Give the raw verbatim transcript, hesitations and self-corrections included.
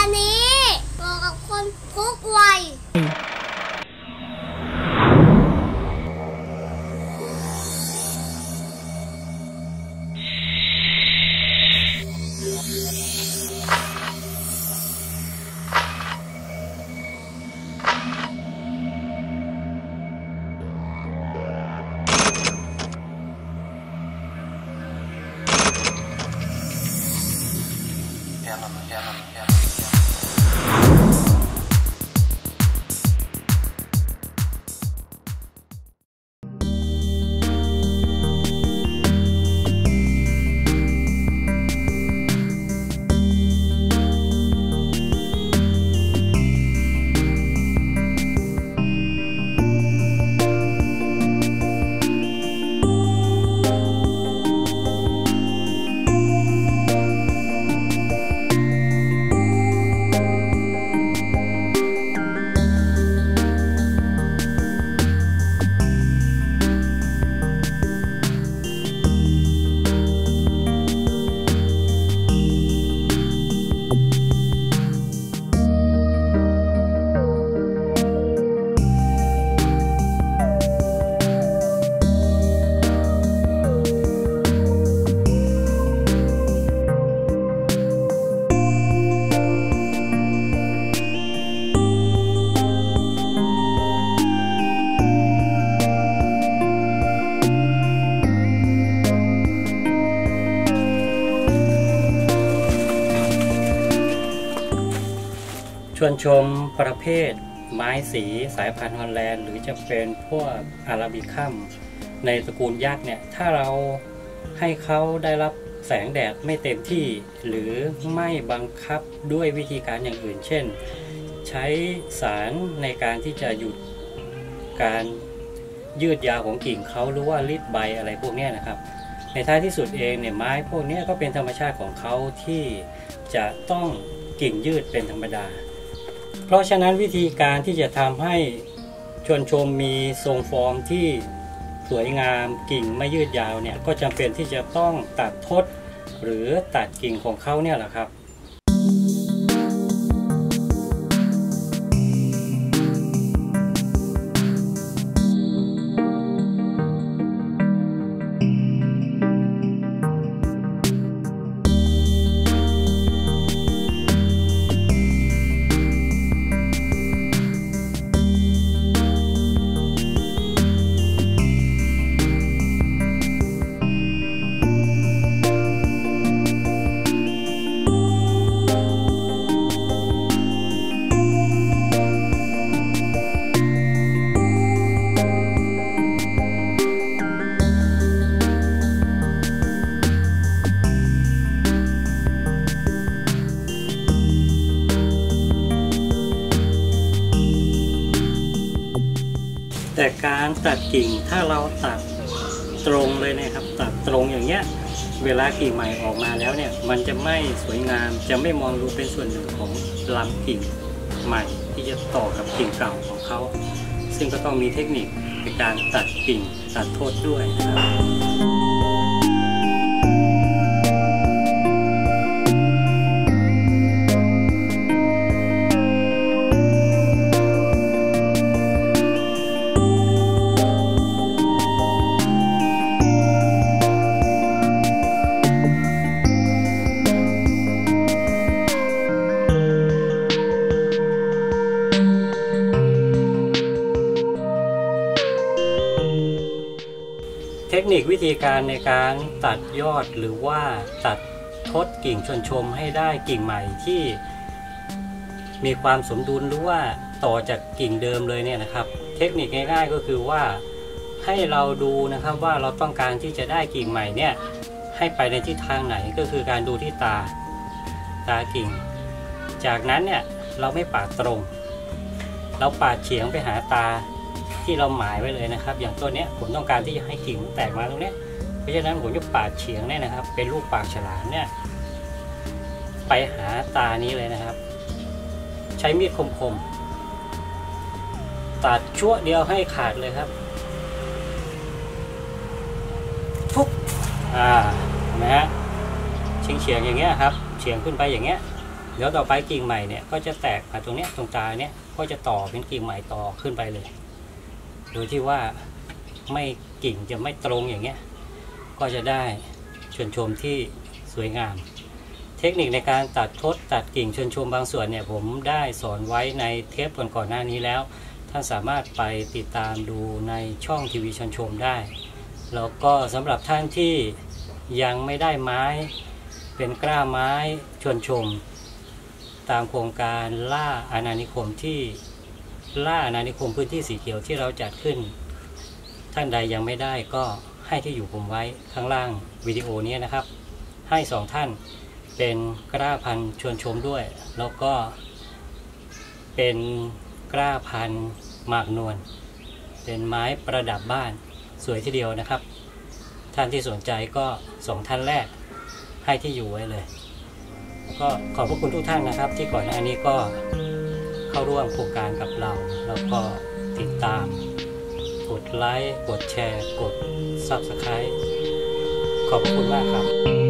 นี้เหมาะกับคนทุกวัยชวนชมประเภทไม้สีสายพันธุ์ฮอลแลนด์หรือจะเป็นพวกอาราบิคัมในตระกูลยักษ์เนี่ยถ้าเราให้เขาได้รับแสงแดดไม่เต็มที่หรือไม่บังคับด้วยวิธีการอย่างอื่นเช่นใช้สารในการที่จะหยุดการยืดยาวของกิ่งเขาหรือว่ารีดใบอะไรพวกนี้นะครับในท้ายที่สุดเองเนี่ยไม้พวกนี้ก็เป็นธรรมชาติของเขาที่จะต้องกิ่งยืดเป็นธรรมดาเพราะฉะนั้นวิธีการที่จะทำให้ชวนชมมีทรงฟอร์มที่สวยงามกิ่งไม่ยืดยาวเนี่ยก็จำเป็นที่จะต้องตัดทดหรือตัดกิ่งของเขาเนี่ยแหละครับแต่การตัดกิ่งถ้าเราตัดตรงเลยนะครับตัดตรงอย่างเงี้ยเวลากิ่งใหม่ออกมาแล้วเนี่ยมันจะไม่สวยงามจะไม่มองดูเป็นส่วนหนึ่งของลำกิ่งใหม่ที่จะต่อกับกิ่งเก่าของเขาซึ่งก็ต้องมีเทคนิคในการตัดกิ่งตัดโทษด้วยนะครับเทคนิควิธีการในการตัดยอดหรือว่าตัดทดกิ่งชวนชมให้ได้กิ่งใหม่ที่มีความสมดุลหรือว่าต่อจากกิ่งเดิมเลยเนี่ยนะครับเทคนิคง่ายๆก็คือว่าให้เราดูนะครับว่าเราต้องการที่จะได้กิ่งใหม่เนี่ยให้ไปในทิศทางไหนก็คือการดูที่ตาตากิ่งจากนั้นเนี่ยเราไม่ปาดตรงเราปาดเฉียงไปหาตาที่เราหมายไว้เลยนะครับอย่างตัวนี้ผมต้องการที่จะให้กิ่งแตกมาตรงนี้เพราะฉะนั้นผมจะปาดเฉียงเนี่ยนะครับเป็นรูปปากฉลามเนี่ยไปหาตานี้เลยนะครับใช้มีดคมๆตัดชั่วเดียวให้ขาดเลยครับทุกอ่าเห็นไหมฮะเฉียงเฉียงอย่างเงี้ยครับเฉียงขึ้นไปอย่างเงี้ยดี๋ยวต่อไปกิ่งใหม่เนี่ยก็จะแตกมาตรงเนี้ยตรงกลางเนี้ยก็จะต่อเป็นกิ่งใหม่ต่อขึ้นไปเลยโดยที่ว่าไม่กิ่งจะไม่ตรงอย่างเงี้ยก็จะได้ชวนชมที่สวยงามเทคนิคในการตัดทดตัดกิ่งชวนชมบางส่วนเนี่ยผมได้สอนไว้ในเทปก่อนๆหน้านี้แล้วท่านสามารถไปติดตามดูในช่องทีวีชวนชมได้แล้วก็สำหรับท่านที่ยังไม่ได้ไม้เป็นกล้าไม้ชวนชมตามโครงการล่าอาณานิคมที่ล่าอาณานิคมพื้นที่สีเขียวที่เราจัดขึ้นท่านใดยังไม่ได้ก็ให้ที่อยู่ผมไว้ข้างล่างวิดีโอนี้นะครับให้สองท่านเป็นกล้าพันธุ์ชวนชมด้วยแล้วก็เป็นกล้าพันธุ์หมากนวลเป็นไม้ประดับบ้านสวยทีเดียวนะครับท่านที่สนใจก็สองท่านแรกให้ที่อยู่ไว้เลยก็ขอบพระคุณทุกท่านนะครับที่ก่อนหน้านี้ก็เข้าร่วมโครงการกับเราแล้วก็ติดตามกดไลค์กดแชร์กด ซับสไครบ์ ขอบคุณมากครับ